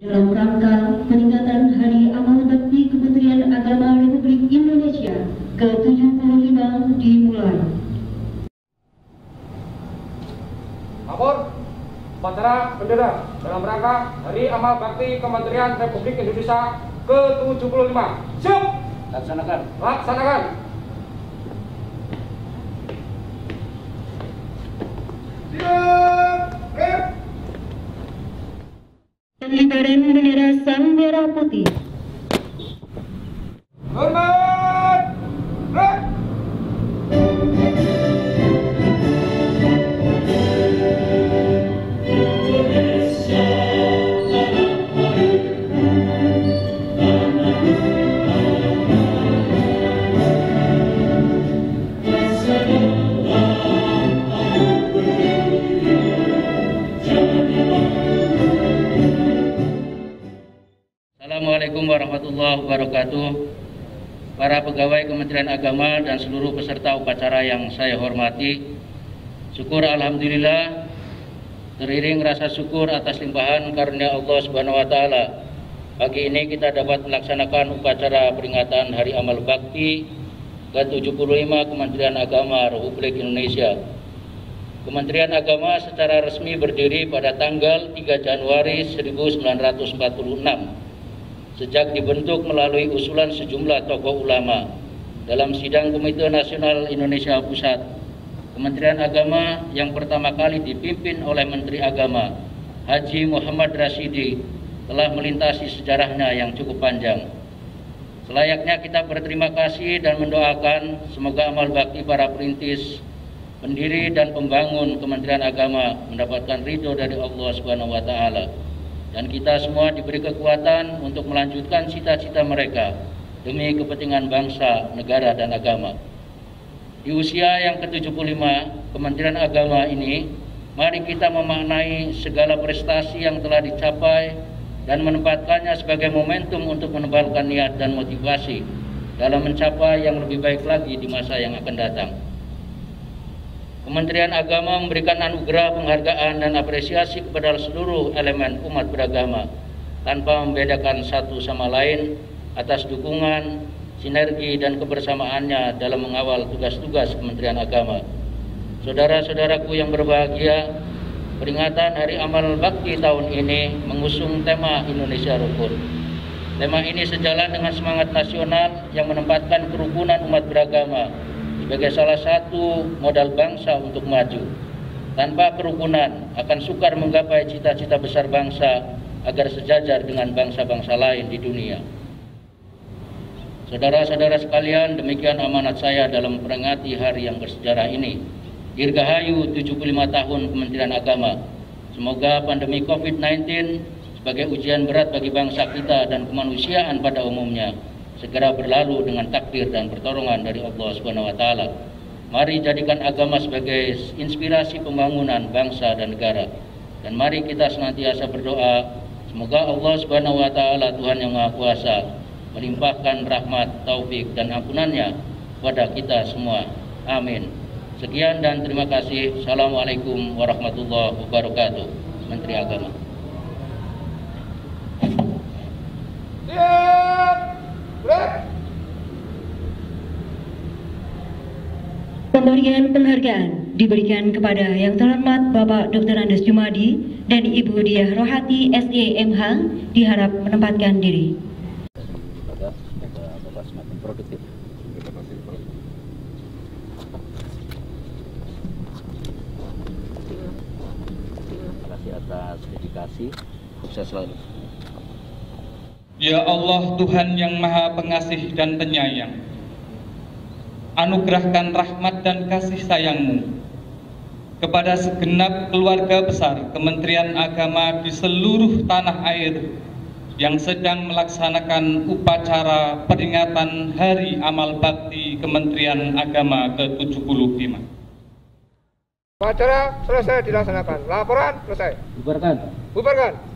dalam rangka peringatan Hari Amal Bakti Kementerian Agama Republik Indonesia ke-75 dimulai. Lapor upacara bendera dalam rangka Hari Amal Bakti Kementerian Republik Indonesia ke-75. Siap. Laksanakan. Laksanakan. Pengibaran bendera Sang Merah Putih. Hormat. Gerak. Assalamualaikum warahmatullahi wabarakatuh. Para pegawai Kementerian Agama dan seluruh peserta upacara yang saya hormati, syukur alhamdulillah, teriring rasa syukur atas limpahan karunia Allah Subhanahu wa taala. Pagi ini kita dapat melaksanakan upacara peringatan Hari Amal Bakti ke-75 Kementerian Agama Republik Indonesia. Kementerian Agama secara resmi berdiri pada tanggal 3 Januari 1946. Sejak dibentuk melalui usulan sejumlah tokoh ulama dalam sidang Komite Nasional Indonesia Pusat, Kementerian Agama yang pertama kali dipimpin oleh Menteri Agama Haji Muhammad Rasidi telah melintasi sejarahnya yang cukup panjang. Selayaknya kita berterima kasih dan mendoakan semoga amal bakti para perintis, pendiri dan pembangun Kementerian Agama mendapatkan ridho dari Allah Subhanahu wa taala. Dan kita semua diberi kekuatan untuk melanjutkan cita-cita mereka demi kepentingan bangsa, negara, dan agama. Di usia yang ke-75 Kementerian Agama ini, mari kita memaknai segala prestasi yang telah dicapai dan menempatkannya sebagai momentum untuk menebalkan niat dan motivasi dalam mencapai yang lebih baik lagi di masa yang akan datang. Kementerian Agama memberikan anugerah penghargaan dan apresiasi kepada seluruh elemen umat beragama tanpa membedakan satu sama lain atas dukungan, sinergi, dan kebersamaannya dalam mengawal tugas-tugas Kementerian Agama. Saudara-saudaraku yang berbahagia, peringatan Hari Amal Bakti tahun ini mengusung tema Indonesia Rukun. Tema ini sejalan dengan semangat nasional yang menempatkan kerukunan umat beragama sebagai salah satu modal bangsa untuk maju. Tanpa kerukunan akan sukar menggapai cita-cita besar bangsa agar sejajar dengan bangsa-bangsa lain di dunia. Saudara-saudara sekalian, demikian amanat saya dalam memperingati hari yang bersejarah ini. Dirgahayu 75 tahun Kementerian Agama. Semoga pandemi COVID-19 sebagai ujian berat bagi bangsa kita dan kemanusiaan pada umumnya segera berlalu dengan takdir dan pertolongan dari Allah Subhanahu wa taala. Mari jadikan agama sebagai inspirasi pembangunan bangsa dan negara. Dan mari kita senantiasa berdoa semoga Allah Subhanahu wa taala, Tuhan yang Maha Kuasa, melimpahkan rahmat, taufik, dan ampunannya kepada kita semua. Amin. Sekian dan terima kasih. Assalamualaikum warahmatullahi wabarakatuh. Menteri Agama. Pemberian penghargaan diberikan kepada yang terhormat Bapak Dr. Andes Jumadi dan Ibu Diah Rohati SEMH, diharap menempatkan diri. Bapak semakin produktif. Terima kasih atas dedikasi. Sukses selalu. Ya Allah, Tuhan yang Maha Pengasih dan Penyayang, anugerahkan rahmat dan kasih sayang-Mu kepada segenap keluarga besar Kementerian Agama di seluruh tanah air yang sedang melaksanakan upacara peringatan Hari Amal Bakti Kementerian Agama ke-75. Upacara selesai dilaksanakan. Laporan selesai. Bubarkan. Bubarkan.